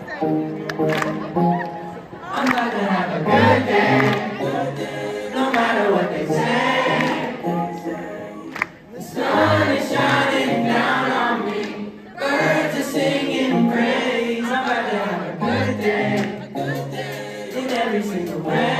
I'm about to have a good day, no matter what they say. The sun is shining down on me, birds are singing praise. I'm about to have a good day in every single way.